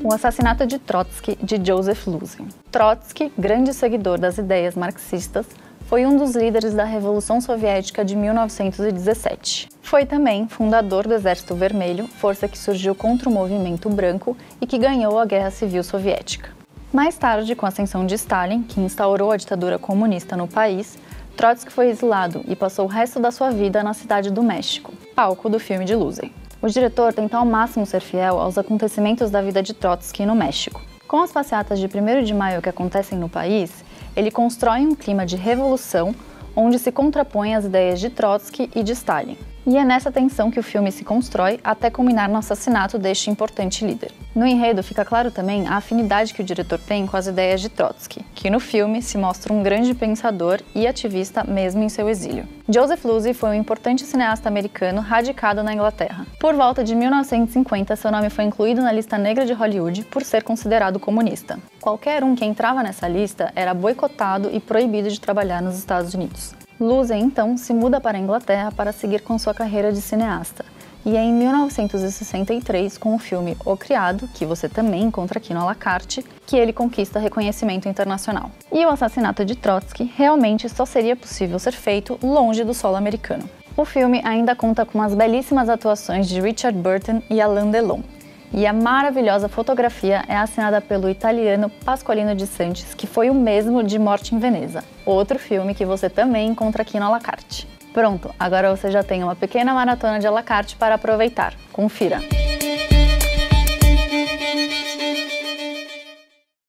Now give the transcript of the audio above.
O assassinato de Trotsky, de Joseph Luzin. Trotsky, grande seguidor das ideias marxistas, foi um dos líderes da Revolução Soviética de 1917. Foi também fundador do Exército Vermelho, força que surgiu contra o Movimento Branco e que ganhou a Guerra Civil Soviética. Mais tarde, com a ascensão de Stalin, que instaurou a ditadura comunista no país, Trotsky foi exilado e passou o resto da sua vida na cidade do México, palco do filme de Luzin. O diretor tenta ao máximo ser fiel aos acontecimentos da vida de Trotsky no México. Com as passeatas de 1º de maio que acontecem no país, ele constrói um clima de revolução onde se contrapõem as ideias de Trotsky e de Stalin. E é nessa tensão que o filme se constrói até culminar no assassinato deste importante líder. No enredo fica claro também a afinidade que o diretor tem com as ideias de Trotsky, que no filme se mostra um grande pensador e ativista mesmo em seu exílio. Joseph Luzin foi um importante cineasta americano radicado na Inglaterra. Por volta de 1950, seu nome foi incluído na lista negra de Hollywood por ser considerado comunista. Qualquer um que entrava nessa lista era boicotado e proibido de trabalhar nos Estados Unidos. Luzin, então, se muda para a Inglaterra para seguir com sua carreira de cineasta. E é em 1963, com o filme O Criado, que você também encontra aqui no à la carte, que ele conquista reconhecimento internacional. E o assassinato de Trotsky realmente só seria possível ser feito longe do solo americano. O filme ainda conta com as belíssimas atuações de Richard Burton e Alain Delon. E a maravilhosa fotografia é assinada pelo italiano Pasqualino de Santis, que foi o mesmo de Morte em Veneza, outro filme que você também encontra aqui no à la carte. Pronto, agora você já tem uma pequena maratona de à la carte para aproveitar. Confira!